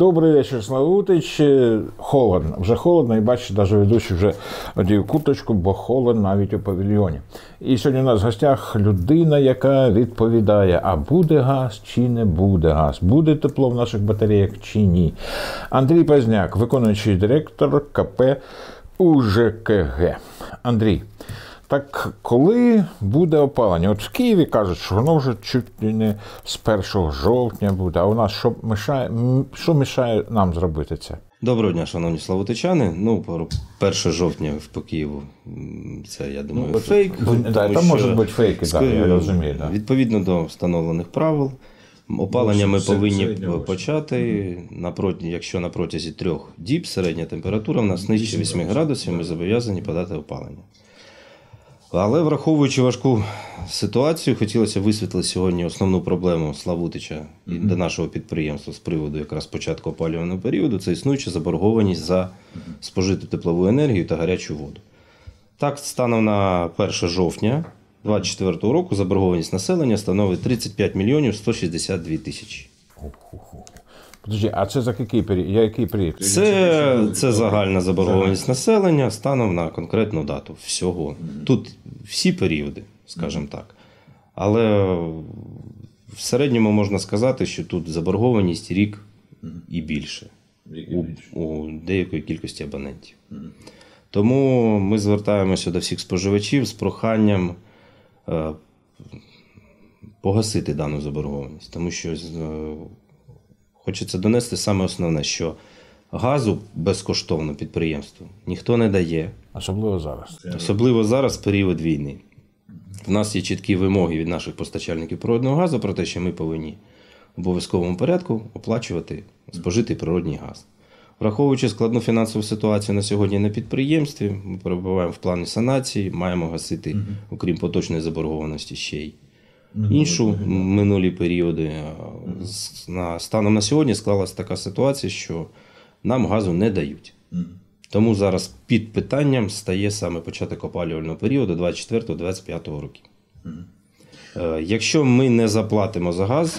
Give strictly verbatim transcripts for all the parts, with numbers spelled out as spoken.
Добрий вечір, Славутич. Холодно, вже холодно, і бачите, навіть ведучий вже одів курточку, бо холодно навіть у павільйоні. І сьогодні у нас в гостях людина, яка відповідає, а буде газ чи не буде газ, буде тепло в наших батареях чи ні. Андрій Пазняк, виконуючий директор КП УЖКГ. Андрій, так коли буде опалення? От в Києві кажуть, що воно вже чуть не з першого жовтня буде, а у нас що мішає, що мішає нам зробити це? Доброго дня, шановні славутичани. Ну, про перше жовтня по Києву, це, я думаю, ну, фейк. Да, там можуть бути фейки, так, я розумію. Да. Відповідно до встановлених правил, опалення ми повинні почати, напроти, якщо на протязі трьох діб середня температура в нас нижче вісім градусів, ми зобов'язані подати опалення. Але враховуючи важку ситуацію, хотілося висвітлити сьогодні основну проблему Славутича і mm-hmm. до нашого підприємства з приводу якраз початку опалювального періоду, це існуюча заборгованість за спожиту теплову енергію та гарячу воду. Так, станом на перше жовтня дві тисячі двадцять четвертого року заборгованість населення становить тридцять п'ять мільйонів сто шістдесят дві тисячі. Подожди, а це за який період? Який період? Це, це загальна заборгованість населення станом на конкретну дату всього. Тут всі періоди, скажімо так. Але в середньому можна сказати, що тут заборгованість рік і більше у, у деякої кількості абонентів. Тому ми звертаємося до всіх споживачів з проханням е, погасити дану заборгованість. Тому що е, хочеться донести саме основне, що газу безкоштовно підприємству ніхто не дає. Особливо зараз. Особливо зараз, в період війни. В нас є чіткі вимоги від наших постачальників природного газу про те, що ми повинні в обов'язковому порядку оплачувати спожитий природний газ. Враховуючи складну фінансову ситуацію на сьогодні на підприємстві, ми перебуваємо в плані санації, маємо гасити, окрім поточної заборгованості, ще й іншу минулі періоди. Станом на сьогодні склалася така ситуація, що нам газу не дають. Тому зараз під питанням стає саме початок опалювального періоду двадцять четвертого - двадцять п'ятого років. Якщо ми не заплатимо за газ,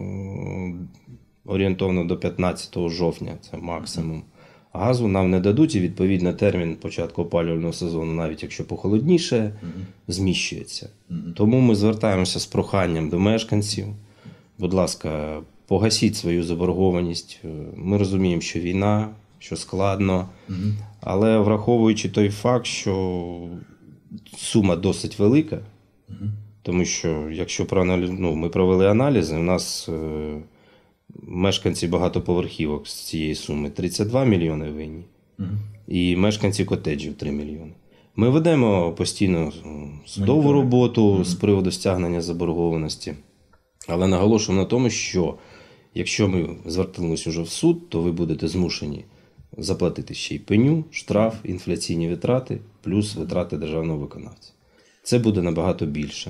орієнтовно до п'ятнадцятого жовтня, це максимум, газу нам не дадуть, і відповідно термін початку опалювального сезону, навіть якщо похолодніше, uh-huh. зміщується. Uh-huh. Тому ми звертаємося з проханням до мешканців. Будь ласка, погасіть свою заборгованість. Ми розуміємо, що війна, що складно, uh-huh. але враховуючи той факт, що сума досить велика, uh-huh. тому що якщо проаналіз... ну, ми провели аналізи, у нас мешканці багатоповерхівок з цієї суми тридцять два мільйони винні, uh-huh. і мешканці котеджів три мільйони. Ми ведемо постійно судову роботу uh-huh. з приводу стягнення заборгованості, але наголошуємо на тому, що якщо ми зверталися вже в суд, то ви будете змушені заплатити ще й пеню, штраф, інфляційні витрати, плюс витрати державного виконавця. Це буде набагато більше.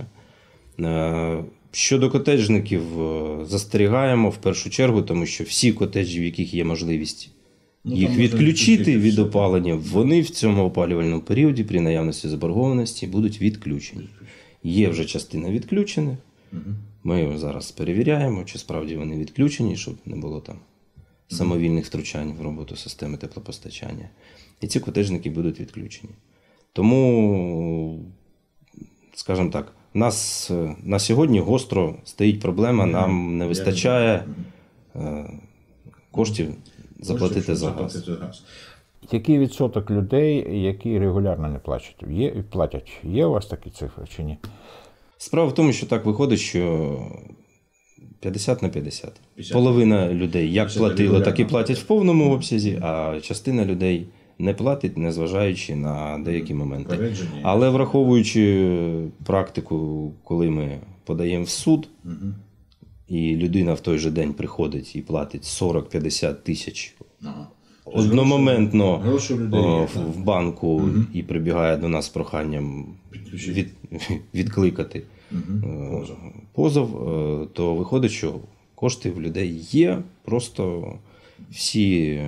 Щодо котеджників, застерігаємо в першу чергу, тому що всі котеджі, в яких є можливість їх ну, відключити від опалення, вони в цьому опалювальному періоді при наявності заборгованості будуть відключені. Є вже частина відключених, ми зараз перевіряємо, чи справді вони відключені, щоб не було там самовільних втручань в роботу системи теплопостачання. І ці котеджники будуть відключені. Тому, скажімо так, у нас на сьогодні гостро стоїть проблема, нам не вистачає коштів заплатити за газ. Який відсоток людей, які регулярно не платять? Є, платять? Є у вас такі цифри чи ні? Справа в тому, що так виходить, що п'ятдесят на п'ятдесят. Половина людей як платило, так і платять в повному обсязі, а частина людей не платить, незважаючи на деякі моменти. Але враховуючи практику, коли ми подаємо в суд, угу. і людина в той же день приходить і платить сорок-п'ятдесят тисяч ага. одномоментно гроші, гроші в, в банку угу. і прибігає до нас з проханням від, відкликати угу. позов, то виходить, що кошти в людей є, просто всі,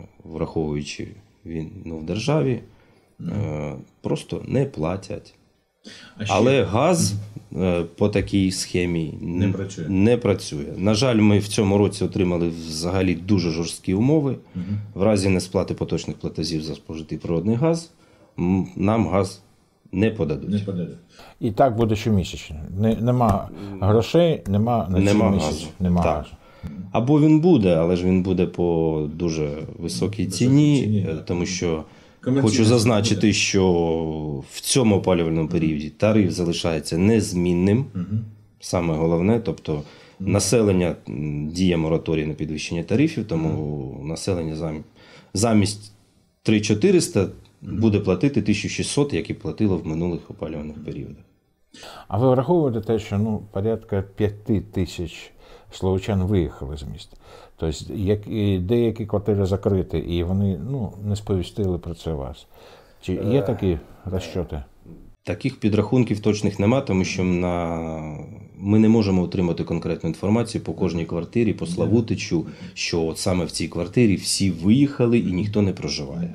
враховуючи війну в державі, mm. просто не платять. Але газ е, по такій схемі Не н- працює. не працює. На жаль, ми в цьому році отримали взагалі дуже жорсткі умови. В разі несплати поточних платежів за спожитий природний газ м, нам газ не подадуть. І так буде щомісячно. Не, нема грошей, нема на Нема цілий газу. місяць. Нема Так. газу. Або він буде, але ж він буде по дуже високій ціні, ціні, е, так. тому що Комерційна хочу ціна зазначити, буде. що в цьому опалювальному періоді тариф залишається незмінним. Саме головне, тобто населення м, діє мораторій на підвищення тарифів, тому населення зам- замість три тисячі чотириста буде платити тисячу шістсот, як і платило в минулих опалювальних періодах. А ви враховуєте те, що ну, порядка п'яти тисяч словачан виїхали з міста. Тобто як, і деякі квартири закриті, і вони ну, не сповістили про це вас. Чи є такі розчоти? Таких підрахунків точних нема, тому що на... ми не можемо отримати конкретну інформацію по кожній квартирі, по Славутичу, що от саме в цій квартирі всі виїхали і ніхто не проживає.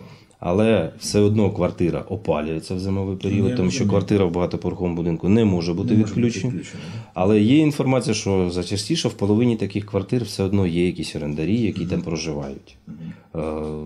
Але все одно квартира опалюється в зимовий період, тому що квартира в багатоповерховому будинку не може бути відключена. Але є інформація, що зачастіше в половині таких квартир все одно є якісь орендарі, які там проживають. Е,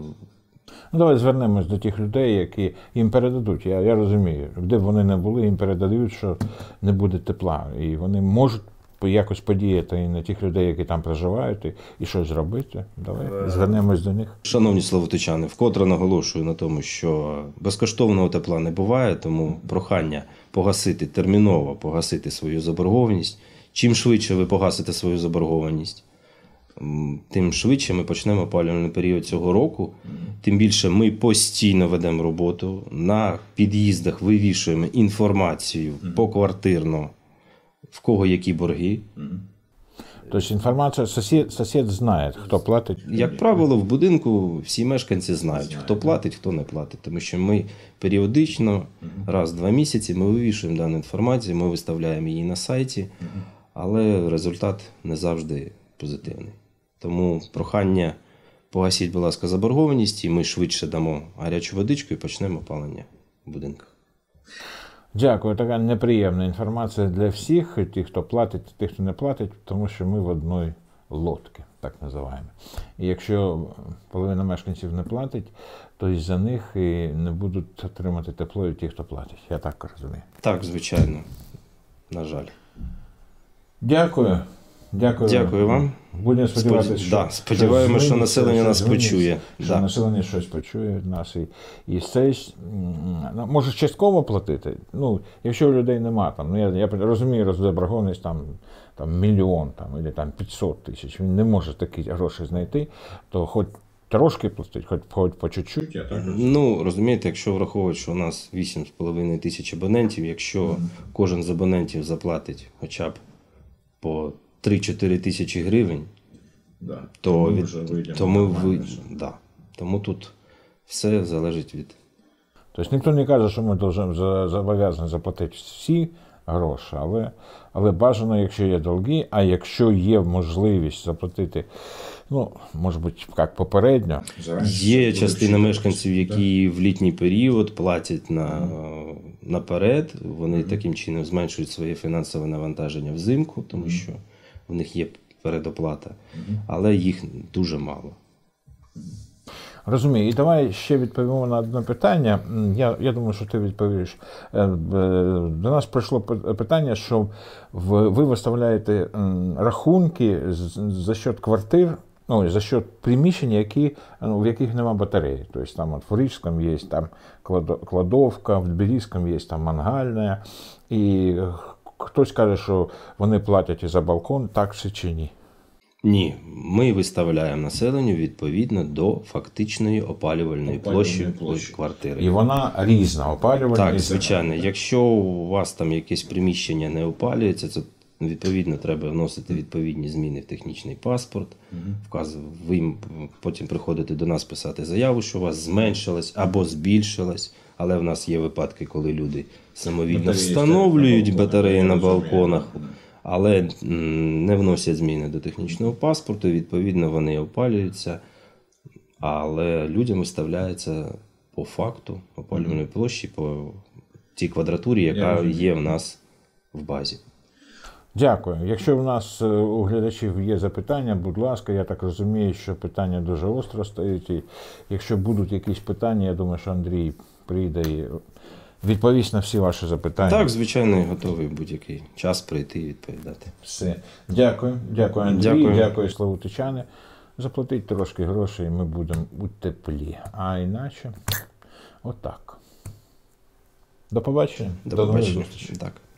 Ну, давай звернемось до тих людей, які їм передадуть. Я, я розумію, де б вони не були, їм передають, що не буде тепла. І вони можуть якось подіяти і на тих людей, які там проживають, і, і щось зробити. Давай звернемось до них. Шановні славутичани, вкотре наголошую на тому, що безкоштовного тепла не буває, тому прохання погасити терміново, погасити свою заборгованість. Чим швидше ви погасите свою заборгованість, м, тим швидше ми почнемо опалювальний період цього року. Тим більше ми постійно ведемо роботу, на під'їздах вивішуємо інформацію поквартирно, в кого які борги. Тобто інформація, сусід, сусід знає, хто платить. Як правило, в будинку всі мешканці знають, хто платить, хто не платить. Тому що ми періодично, раз в два місяці, ми вивішуємо дану інформацію, ми виставляємо її на сайті, але результат не завжди позитивний. Тому прохання погасіть, будь ласка, заборгованість, і ми швидше дамо гарячу водичку і почнемо опалення в будинках. Дякую, така неприємна інформація для всіх, тих, хто платить, тих, хто не платить, тому що ми в одній лодці, так називаємо. І якщо половина мешканців не платить, то із-за них і не будуть отримати тепло і ті, хто платить. Я так розумію. Так, звичайно, на жаль. Дякую. Дякую. Дякую вам. Будемо сподіватися, Сподів- що да, сподіваємося, щось що зміниться, населення щось нас зміниться, почує. Що Да. населення щось почує від нас. І, і це, ну, може, частково платити. Ну, якщо у людей нема, там, ну, я, я розумію, заборгованість там, там мільйон там, або там п'ятсот тисяч, він не може такі гроші знайти, то хоч трошки платить, хоч, хоч по чуть-чуть. Я так Ну, розумієте, якщо враховувати, що у нас вісім з половиною тисяч абонентів, якщо mm-hmm. кожен з абонентів заплатить хоча б по три-чотири тисячі гривень, да. то, ми від, вже вийдемо то ми нормально. ви, да. Тому тут все залежить від. Тобто ніхто не каже, що ми должен, зобов'язані заплатити всі гроші, але, але бажано, якщо є долги, а якщо є можливість заплатити, ну, може бути, як попередньо. Є частина мешканців, які в літній період платять на, наперед, вони mm-hmm. таким чином зменшують своє фінансове навантаження взимку, тому mm-hmm. що в них є передоплата, mm-hmm. але їх дуже мало. Розумію. І давай ще відповімо на одне питання. Я, я думаю, що ти відповіш. До нас прийшло питання, що ви виставляєте рахунки за счет квартир, ну, за счет приміщень, які, ну, в яких немає батареї. Тобто там от в Рижському є там кладовка, в Тбіліському є там мангальна. І хтось каже, що вони платять і за балкон, так чи чи ні? Ні, ми виставляємо населенню відповідно до фактичної опалювальної, опалювальної площі, площі квартири. І вона різна опалювальна. Так, звичайно. Якщо у вас там якесь приміщення не опалюється, це відповідно треба вносити відповідні зміни в технічний паспорт. Угу. Вказ... Ви їм потім приходите до нас писати заяву, що у вас зменшилась або збільшилась. Але в нас є випадки, коли люди самовільно батареї встановлюють батареї на балконах. Але не вносять зміни до технічного паспорту, відповідно, вони опалюються, але людям виставляється по факту опалювальної площі, по тій квадратурі, Я яка розумію. є в нас в базі. Дякую. Якщо в нас е, у глядачів є запитання, будь ласка, я так розумію, що питання дуже остро стоїть. І якщо будуть якісь питання, я думаю, що Андрій прийде і відповість на всі ваші запитання. Так, звичайно, я готовий в будь-який час прийти і відповідати. Все. Дякую. Дякую, Андрій. Дякую. Дякую, Славутичани. Заплатіть трошки грошей, і ми будемо у теплі. А іначе, отак. До побачення. До нових побачення. зустрічей. Так.